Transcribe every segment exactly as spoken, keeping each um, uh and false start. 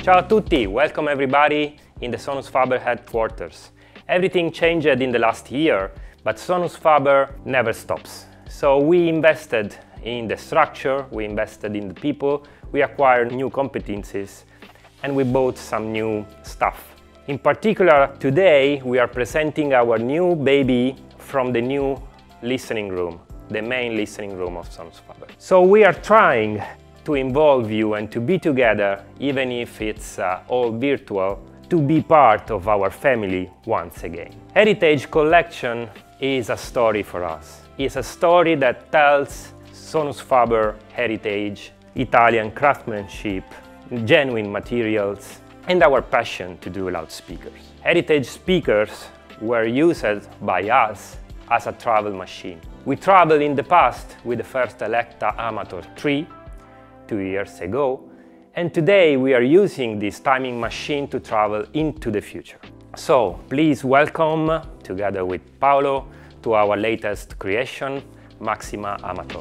Ciao a tutti, welcome everybody in the Sonus faber headquarters. Everything changed in the last year, but Sonus faber never stops. So we invested in the structure, we invested in the people, we acquired new competencies, and we bought some new stuff. In particular, today we are presenting our new baby from the new listening room, the main listening room of Sonus faber. So we are trying to involve you and to be together, even if it's uh, all virtual, to be part of our family once again. Heritage Collection is a story for us. It's a story that tells Sonus faber heritage, Italian craftsmanship, genuine materials, and our passion to do loudspeakers. Heritage speakers were used by us as a travel machine. We traveled in the past with the first Electa Amator three, two years ago, and today we are using this timing machine to travel into the future. So please welcome, together with Paolo, to our latest creation, Maxima Amator.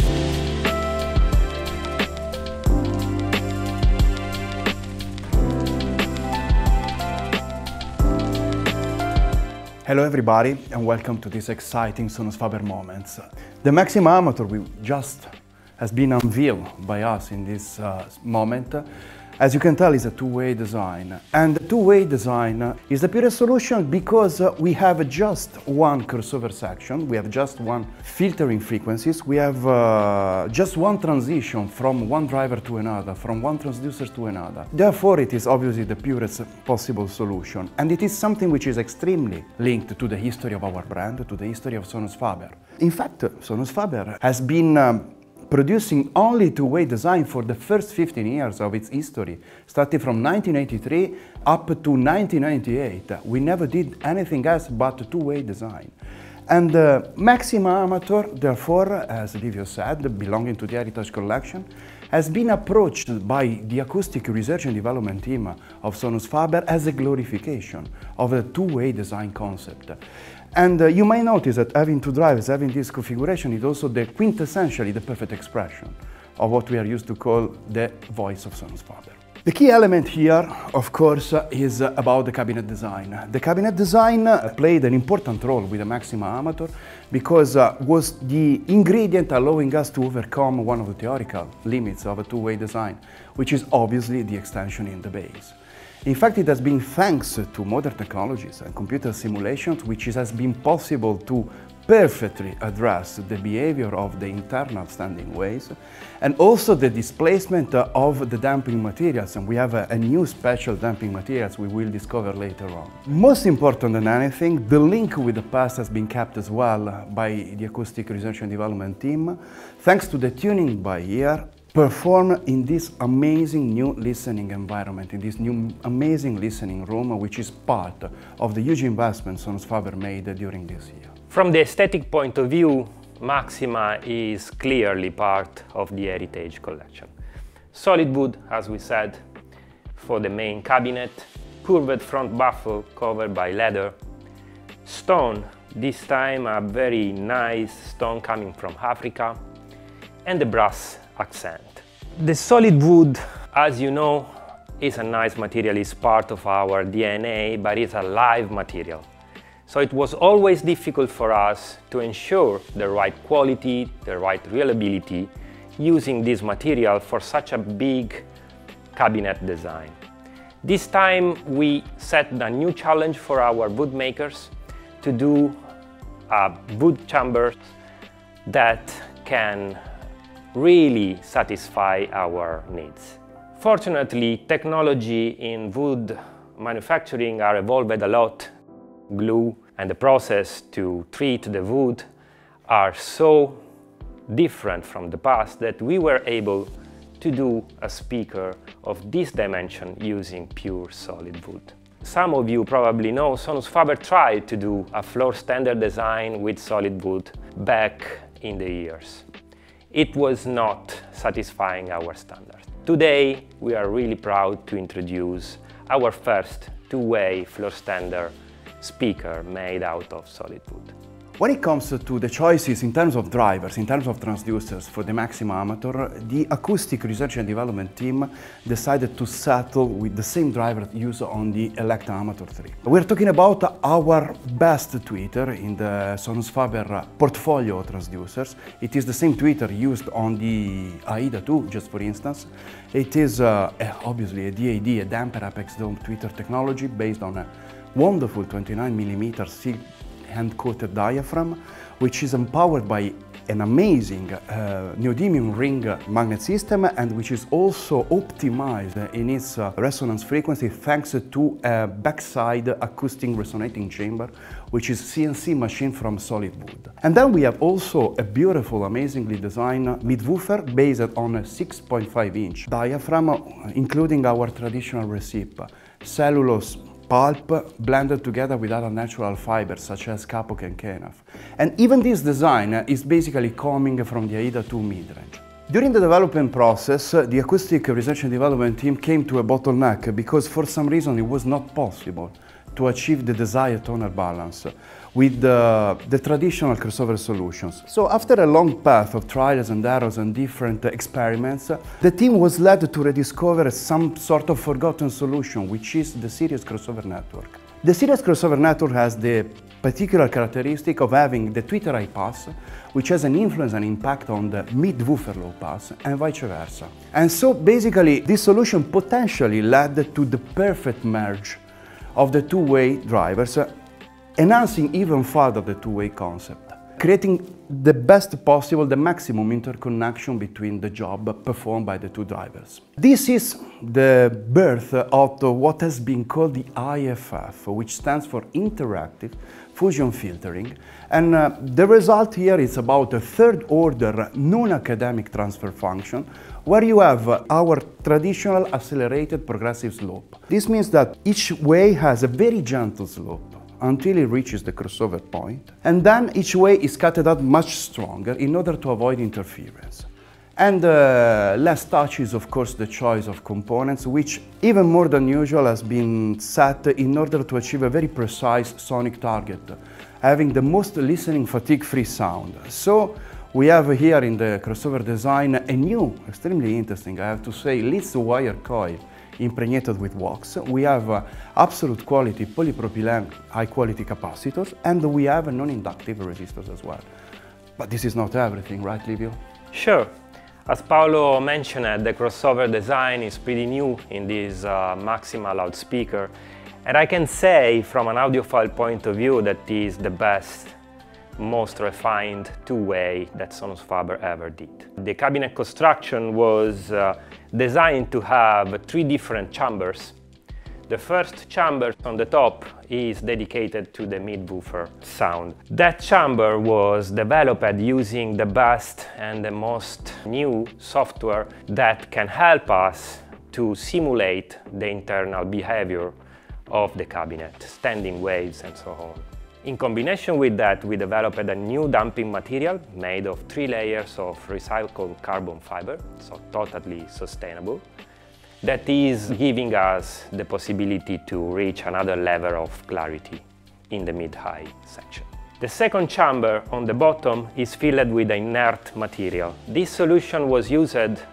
Hello everybody and welcome to this exciting Sonus faber moments. The Maxima Amator we just has been unveiled by us in this uh, moment. As you can tell, it's a two-way design. And the two-way design is the purest solution because uh, we have just one crossover section, we have just one filtering frequencies, we have uh, just one transition from one driver to another, from one transducer to another. Therefore, it is obviously the purest possible solution. And it is something which is extremely linked to the history of our brand, to the history of Sonus faber. In fact, Sonus faber has been um, producing only two-way design for the first fifteen years of its history, starting from nineteen eighty-three up to nineteen ninety-eight. We never did anything else but two-way design. And uh, Maxima Amator, therefore, as Livio said, belonging to the Heritage Collection, has been approached by the acoustic research and development team of Sonus faber as a glorification of a two-way design concept. And uh, you may notice that having two drivers, having this configuration is also the quintessentially the perfect expression of what we are used to call the voice of Sonus faber. The key element here, of course, is about the cabinet design. The cabinet design played an important role with the Maxima Amator because uh, was the ingredient allowing us to overcome one of the theoretical limits of a two-way design, which is obviously the extension in the bass. In fact, it has been thanks to modern technologies and computer simulations which it has been possible to perfectly address the behavior of the internal standing waves and also the displacement of the damping materials, and we have a, a new special damping materials we will discover later on. Most important than anything, the link with the past has been kept as well by the acoustic research and development team, thanks to the tuning by ear performed in this amazing new listening environment, in this new amazing listening room, which is part of the huge investment Sonus faber made during this year. From the aesthetic point of view, Maxima is clearly part of the Heritage Collection. Solid wood, as we said, for the main cabinet, curved front baffle covered by leather, stone, this time a very nice stone coming from Africa, and the brass accent. The solid wood, as you know, is a nice material, is part of our D N A, but it's a live material. So it was always difficult for us to ensure the right quality, the right reliability, using this material for such a big cabinet design. This time we set a new challenge for our wood makers to do a wood chamber that can really satisfy our needs. Fortunately, technology in wood manufacturing are evolved a lot. Glue and the process to treat the wood are so different from the past that we were able to do a speaker of this dimension using pure solid wood. Some of you probably know Sonus faber tried to do a floor standard design with solid wood back in the years. It was not satisfying our standards. Today we are really proud to introduce our first two-way floor standard speaker made out of solid wood. When it comes to the choices in terms of drivers, in terms of transducers for the Maxima Amator, the acoustic research and development team decided to settle with the same driver used on the Electa Amator three. We're talking about our best tweeter in the Sonus Faber portfolio transducers. It is the same tweeter used on the AIDA two, just for instance. It is uh, obviously a D A D, a damper apex dome tweeter technology based on a wonderful twenty-nine millimeter hand-coated diaphragm, which is empowered by an amazing uh, neodymium ring magnet system, and which is also optimized in its uh, resonance frequency thanks to a backside acoustic resonating chamber, which is C N C machined from solid wood. And then we have also a beautiful, amazingly designed mid-woofer based on a six point five inch diaphragm, including our traditional recipe, cellulose pulp blended together with other natural fibers such as kapok and kenaf. And even this design is basically coming from the AIDA two mid-range. During the development process, the acoustic research and development team came to a bottleneck because for some reason it was not possible to achieve the desired tonal balance with the, the traditional crossover solutions. So after a long path of trials and errors and different experiments, the team was led to rediscover some sort of forgotten solution, which is the series crossover network. The series crossover network has the particular characteristic of having the tweeter high pass, which has an influence and impact on the mid-woofer low pass, and vice versa. And so basically this solution potentially led to the perfect merge of the two-way drivers, uh, enhancing even further the two-way concept, creating the best possible, the maximum interconnection between the job performed by the two drivers. This is the birth of what has been called the I F F, which stands for Interactive Fusion Filtering, and uh, the result here is about a third-order non-academic transfer function, where you have uh, our traditional accelerated progressive slope. This means that each way has a very gentle slope until it reaches the crossover point, and then each way is cutted out much stronger in order to avoid interference. And uh, last touch is of course the choice of components, which even more than usual has been set in order to achieve a very precise sonic target, having the most listening fatigue-free sound. So we have here in the crossover design a new, extremely interesting, I have to say, Litz wire coil impregnated with wax. We have uh, absolute quality polypropylene high quality capacitors, and we have a non-inductive resistors as well. But this is not everything, right, Livio? Sure. As Paolo mentioned, the crossover design is pretty new in this uh, Maxima loudspeaker, and I can say from an audiophile point of view that it is the best, most refined two-way that Sonus Faber ever did. The cabinet construction was uh, designed to have three different chambers. The first chamber on the top is dedicated to the mid-woofer sound. That chamber was developed using the best and the most new software that can help us to simulate the internal behavior of the cabinet, standing waves and so on. In combination with that, we developed a new damping material made of three layers of recycled carbon fiber, so totally sustainable, that is giving us the possibility to reach another level of clarity in the mid-high section. The second chamber on the bottom is filled with inert material. This solution was used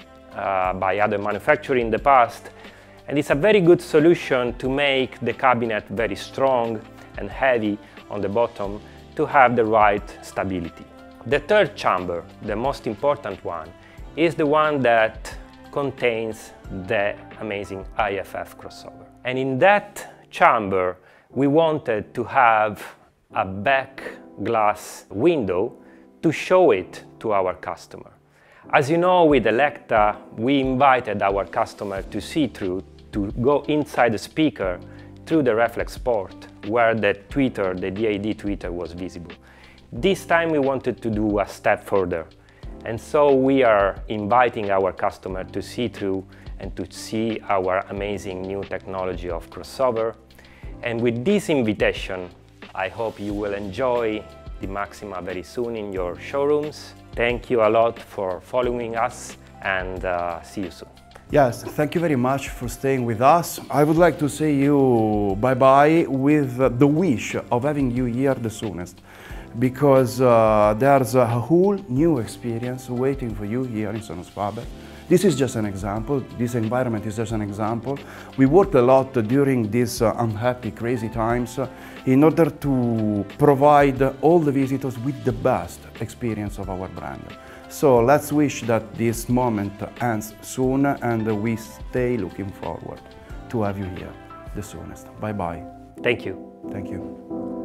uh, by other manufacturers in the past, and it's a very good solution to make the cabinet very strong and heavy on the bottom to have the right stability. The third chamber, the most important one, is the one that contains the amazing I F F crossover. And in that chamber, we wanted to have a back glass window to show it to our customer. As you know, with Electa, we invited our customer to see through, to go inside the speaker through the reflex port, where the tweeter, the D A D tweeter, was visible. This time we wanted to do a step further, and so we are inviting our customer to see through and to see our amazing new technology of crossover. And with this invitation, I hope you will enjoy the Maxima very soon in your showrooms. Thank you a lot for following us, and uh, see you soon. Yes, thank you very much for staying with us. I would like to say you bye-bye with the wish of having you here the soonest. because uh, there's a whole new experience waiting for you here in Sonus Faber. This is just an example. This environment is just an example. We worked a lot during these uh, unhappy, crazy times uh, in order to provide all the visitors with the best experience of our brand. So let's wish that this moment ends soon, and we stay looking forward to have you here the soonest. Bye bye. Thank you. Thank you.